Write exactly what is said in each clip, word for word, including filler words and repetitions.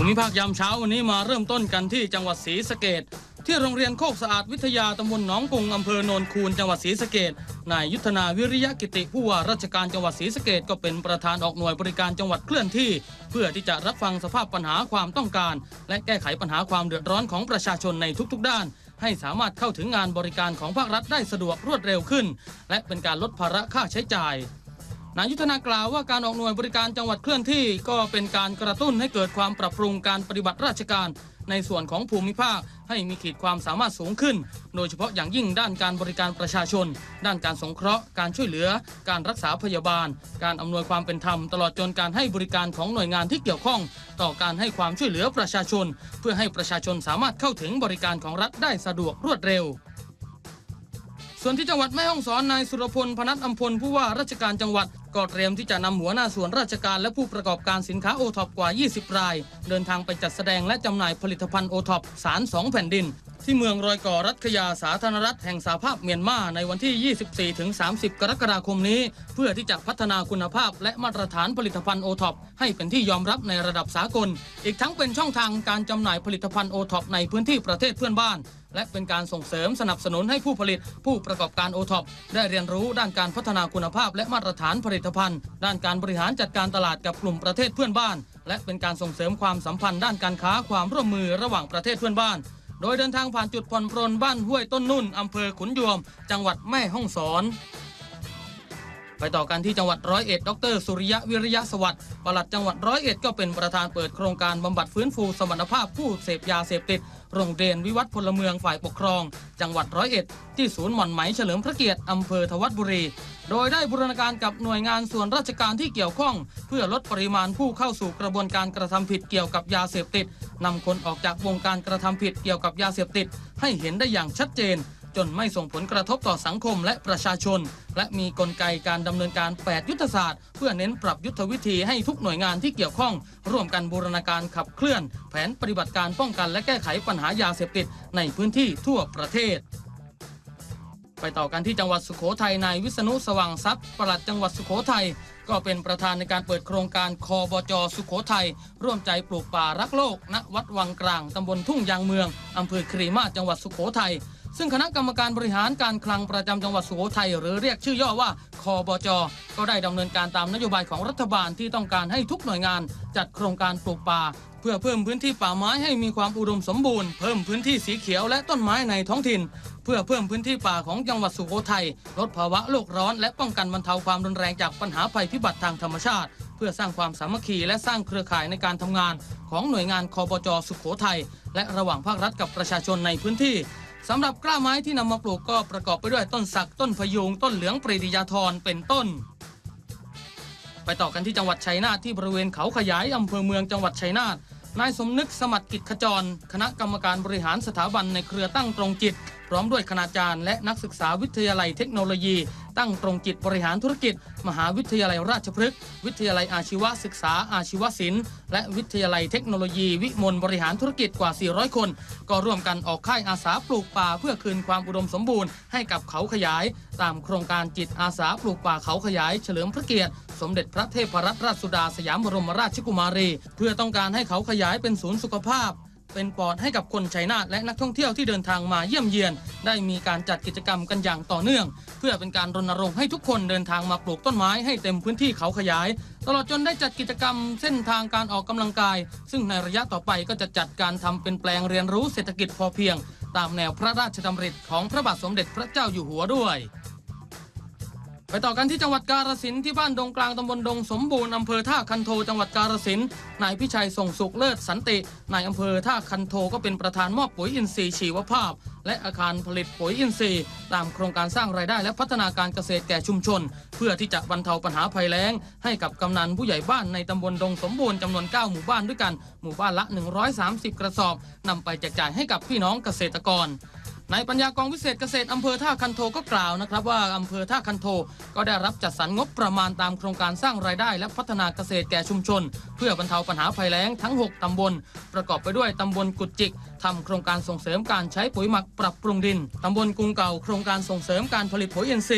มิภาคยามเช้าวันนี้มาเริ่มต้นกันที่จังหวัดศรีสะเกษที่โรงเรียนโคกสะอาดวิทยาตำบลหนองกุงอำเภอโนนคูนจังหวัดศรีสะเกษนายยุทธนาวิริยะกิติผู้ว่าราชการจังหวัดศรีสะเกษก็เป็นประธานออกหน่วยบริการจังหวัดเคลื่อนที่เพื่อที่จะรับฟังสภาพปัญหาความต้องการและแก้ไขปัญหาความเดือดร้อนของประชาชนในทุกๆด้านให้สามารถเข้าถึงงานบริการของภาครัฐได้สะดวกรวดเร็วขึ้นและเป็นการลดภาระค่าใช้จ่ายนายยุทธนากล่าวว่าการออกหน่วยบริการจังหวัดเคลื่อนที่ก็เป็นการกระตุ้นให้เกิดความปรับปรุงการปฏิบัติราชการในส่วนของภูมิภาคให้มีขีดความสามารถสูงขึ้นโดยเฉพาะอย่างยิ่งด้านการบริการประชาชนด้านการสงเคราะห์การช่วยเหลือการรักษาพยาบาลการอำนวยความเป็นธรรมตลอดจนการให้บริการของหน่วยงานที่เกี่ยวข้องต่อการให้ความช่วยเหลือประชาชนเพื่อให้ประชาชนสามารถเข้าถึงบริการของรัฐได้สะดวกรวดเร็วส่วนที่จังหวัดแม่ฮ่องสอนนายสุรพลพนัสอัมพลผู้ว่าราชการจังหวัดก็เตรียมที่จะนำหัวหน้าส่วนราชการและผู้ประกอบการสินค้าโอท็อปกว่ายี่สิบรายเดินทางไปจัดแสดงและจำหน่ายผลิตภัณฑ์โอท็อปสารสองแผ่นดินที่เมืองรอยก่อรัฐขยาสาธารณรัฐแห่งสหภาพเมียนมาในวันที่ ยี่สิบสี่ถึงสามสิบ กรกฎาคมนี้เพื่อที่จะพัฒนาคุณภาพและมาตรฐานผลิตภัณฑ์โอท็อปให้เป็นที่ยอมรับในระดับสากลอีกทั้งเป็นช่องทางการจำหน่ายผลิตภัณฑ์โอท็อปในพื้นที่ประเทศเพื่อนบ้านและเป็นการส่งเสริมสนับสนุนให้ผู้ผลิตผู้ประกอบการโอท็อปได้เรียนรู้ด้านการพัฒนาคุณภาพและมาตรฐานผลิตภัณฑ์ด้านการบริหารจัดการตลาดกับกลุ่มประเทศเพื่อนบ้านและเป็นการส่งเสริมความสัมพันธ์ด้านการค้าความร่วมมือระหว่างประเทศเพื่อนบ้านโดยเดินทางผ่านจุดผ่อนปรนบ้านห้วยต้นนุ่นอำเภอขุนยวมจังหวัดแม่ฮ่องสอนไปต่อกันที่จังหวัดร้อยเอ็ดดรสุริยะวิริยะสวัสดิ์ปลัดจังหวัดร้อยเอ็ดก็เป็นประธานเปิดโครงการบำบัดฟื้นฟูสมรรถภาพผู้เสพยาเสพติดโรงเรียนวิวัฒน์พลเมืองฝ่ายปกครองจังหวัดร้อยเอ็ดที่ศูนย์หม่อนไหมเฉลิมพระเกียรติอำเภอทวัดบุรีโดยได้บูรณาการกับหน่วยงานส่วนราชการที่เกี่ยวข้องเพื่อลดปริมาณผู้เข้าสู่กระบวนการกระทำผิดเกี่ยวกับยาเสพติดนำคนออกจากวงการกระทำผิดเกี่ยวกับยาเสพติดให้เห็นได้อย่างชัดเจนจนไม่ส่งผลกระทบต่อสังคมและประชาชนและมีกลไกการดำเนินการแปดยุทธศาสตร์เพื่อเน้นปรับยุทธวิธีให้ทุกหน่วยงานที่เกี่ยวข้องร่วมกันบูรณาการขับเคลื่อนแผนปฏิบัติการป้องกันและแก้ไขปัญหายาเสพติดในพื้นที่ทั่วประเทศไปต่อกันที่จังหวัดสุโขทัยนายวิษณุสว่างทรัพย์ปลัดจังหวัดสุโขทัยก็เป็นประธานในการเปิดโครงการคบจ.สุโขทัยร่วมใจปลูกป่ารักโลกณวัดวังกลางตำบลทุ่งยางเมืองอำเภอครีมาศจังหวัดสุโขทัยซึ่งคณะกรรมการบริหารการคลังประจำจังหวัดสุโขทัยหรือเรียกชื่อย่อว่าคบจ.ก็ได้ดำเนินการตามนโยบายของรัฐบาลที่ต้องการให้ทุกหน่วยงานจัดโครงการปลูกป่าเพื่อเพิ่มพื้นที่ป่าไม้ให้มีความอุดมสมบูรณ์เพิ่มพื้นที่สีเขียวและต้นไม้ในท้องถิ่นเพื่อเพิ่มพื้นที่ป่าของจังหวัดสุโขทัยลดภาวะโลกร้อนและป้องกันบรรเทาความรุนแรงจากปัญหาภัยพิบัติทางธรรมชาติเพื่อสร้างความสามัคคีและสร้างเครือข่ายในการทำงานของหน่วยงานคบจ.สุโขทัยและระหว่างภาครัฐกับประชาชนในพื้นที่สำหรับกล้าไม้ที่นำมาปลูกก็ประกอบไปด้วยต้นสักต้นพยุงต้นเหลืองปรีดียาธรเป็นต้นไปต่อกันที่จังหวัดชัยนาทที่บริเวณเขาขยายอำเภอเมืองจังหวัดชัยนาทนายสมนึกสมัติกิจขจรคณะกรรมการบริหารสถาบันในเครือตั้งตรงจิตพร้อมด้วยคณาจารย์และนักศึกษาวิทยาลัยเทคโนโลยีตั้งตรงจิตบริหารธุรกิจมหาวิทยาลัยราชพฤกษ์วิทยาลัยอาชีวศึกษาอาชีวศิลป์และวิทยาลัยเทคโนโลยีวิมลบริหารธุรกิจกว่าสี่ร้อยคนก็ร่วมกันออกค่ายอาสาปลูกป่าเพื่อคืนความอุดมสมบูรณ์ให้กับเขาขยายตามโครงการจิตอาสาปลูกป่าเขาขยายเฉลิมพระเกียรติสมเด็จพระเทพรัตนราชสุดาสยามบรมราชกุมารีเพื่อต้องการให้เขาขยายเป็นศูนย์สุขภาพเป็นปอดให้กับคนชัยนาทและนักท่องเที่ยวที่เดินทางมาเยี่ยมเยียนได้มีการจัดกิจกรรมกันอย่างต่อเนื่องเพื่อเป็นการรณรงค์ให้ทุกคนเดินทางมาปลูกต้นไม้ให้เต็มพื้นที่เขาขยายตลอดจนได้จัดกิจกรรมเส้นทางการออกกำลังกายซึ่งในระยะต่อไปก็จะจัดการทำเป็นแปลงเรียนรู้เศรษฐกิจพอเพียงตามแนวพระราชดำริของพระบาทสมเด็จพระเจ้าอยู่หัวด้วยไปต่อกันที่จังหวัดกาฬสินธุ์ที่บ้านดงกลางตำบลดงสมบูรณ์อำเภอท่าคันโทจังหวัดกาฬสินธุ์นายพิชัยส่งสุขเลิศสันตินายอำเภอท่าคันโทก็เป็นประธานมอบปุ๋ยอินทรีย์ชีวภาพและอาคารผลิตปุ๋ยอินทรีย์ตามโครงการสร้างรายได้และพัฒนาการเกษตรแก่ชุมชนเพื่อที่จะบรรเทาปัญหาภัยแล้งให้กับกำนันผู้ใหญ่บ้านในตำบลดงสมบูรณ์จำนวนเก้าหมู่บ้านด้วยกันหมู่บ้านละหนึ่งร้อยสามสิบกระสอบนำไปแจกจ่ายให้กับพี่น้องเกษตรกรนายปัญญากองวิเศษเกษตรอำเภอท่าคันโทก็กล่าวนะครับว่าอำเภอท่าคันโทก็ได้รับจัดสรรงบประมาณตามโครงการสร้างรายได้และพัฒนาเกษตรแก่ชุมชนเพื่อบรรเทาปัญหาภัยแล้งทั้งหกตำบลประกอบไปด้วยตำบลกุดจิกทำโครงการส่งเสริมการใช้ปุ๋ยหมักปรับปรุงดินตำบลกรุงเก่าโครงการส่งเสริมการผลิตปุ๋ยอินทรีย์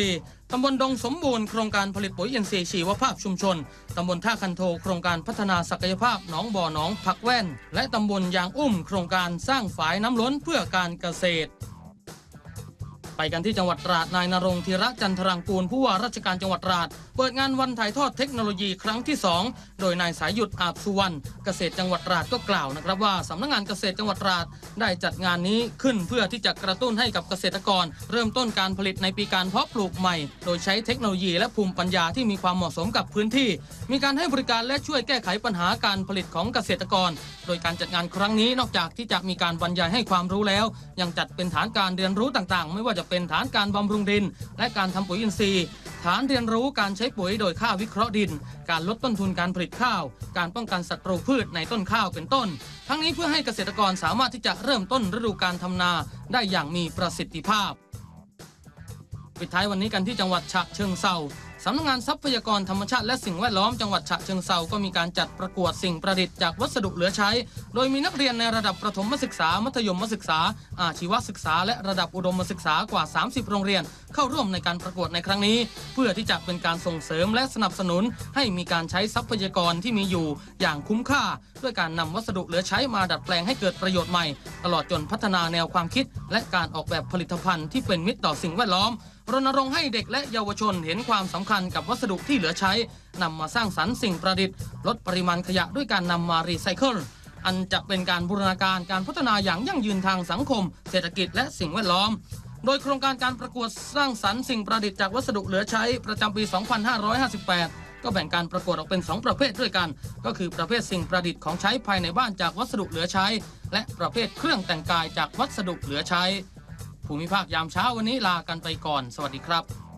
ตำบลดงสมบูรณ์โครงการผลิตปุ๋ยอินทรีย์ชีวภาพชุมชนตำบลท่าคันโทโครงการพัฒนาศักยภาพหนองบ่อหนองผักแว่นและตำบลยางอุ้มโครงการสร้างฝายน้ำล้นเพื่อการเกษตรไปกันที่จังหวัดตราดนายณรงค์ธีระจันทรังกูลผู้ว่าราชการจังหวัดตราดเปิดงานวันถ่ายทอดเทคโนโลยีครั้งที่สองโดยนายสายหยุดอาบสุวรรณเกษตรจังหวัดตราดก็กล่าวนะครับว่าสำนักงานเกษตรจังหวัดตราดได้จัดงานนี้ขึ้นเพื่อที่จะกระตุ้นให้กับเกษตรกรเริ่มต้นการผลิตในปีการเพาะปลูกใหม่โดยใช้เทคโนโลยีและภูมิปัญญาที่มีความเหมาะสมกับพื้นที่มีการให้บริการและช่วยแก้ไขปัญหาการผลิตของเกษตรกรโดยการจัดงานครั้งนี้นอกจากที่จะมีการบรรยายให้ความรู้แล้วยังจัดเป็นฐานการเรียนรู้ต่างๆไม่ว่าจะเป็นฐานการบำรุงดินและการทำปุ๋ยอินทรีย์ฐานเรียนรู้การใช้ปุ๋ยโดยค่าวิเคราะห์ดินการลดต้นทุนการผลิตข้าวการป้องกันศัตรูพืชในต้นข้าวเป็นต้นทั้งนี้เพื่อให้เกษตรกรสามารถที่จะเริ่มต้นฤดูการทำนาได้อย่างมีประสิทธิภาพปิดท้ายวันนี้กันที่จังหวัดฉะเชิงเทราสำนักงานทรัพยากรธรรมชาติและสิ่งแวดล้อมจังหวัดฉะเชิงเทราก็มีการจัดประกวดสิ่งประดิษฐ์จากวัสดุเหลือใช้โดยมีนักเรียนในระดับประถมศึกษามัธยมศึกษาอาชีวศึกษาและระดับอุดมศึกษากว่าสามสิบโรงเรียนเข้าร่วมในการประกวดในครั้งนี้เพื่อที่จะเป็นการส่งเสริมและสนับสนุนให้มีการใช้ทรัพยากรที่มีอยู่อย่างคุ้มค่าด้วยการนำวัสดุเหลือใช้มาดัดแปลงให้เกิดประโยชน์ใหม่ตลอดจนพัฒนาแนวความคิดและการออกแบบผลิตภัณฑ์ที่เป็นมิตรต่อสิ่งแวดล้อมรณรงค์ให้เด็กและเยาวชนเห็นความสำคัญกับวัสดุที่เหลือใช้นำมาสร้างสรรค์สิ่งประดิษฐ์ลดปริมาณขยะด้วยการนำมารีไซเคิลอันจะเป็นการบูรณาการการพัฒนาอย่างยั่งยืนทางสังคมเศรษฐกิจและสิ่งแวดล้อมโดยโครงการการประกวดสร้างสรรค์สิ่งประดิษฐ์จากวัสดุเหลือใช้ประจำปี สองพันห้าร้อยห้าสิบแปด ก็แบ่งการประกวดออกเป็นสองประเภทด้วยกันก็คือประเภทสิ่งประดิษฐ์ของใช้ภายในบ้านจากวัสดุเหลือใช้และประเภทเครื่องแต่งกายจากวัสดุเหลือใช้ภูมิภาคยามเช้าวันนี้ลากันไปก่อนสวัสดีครับ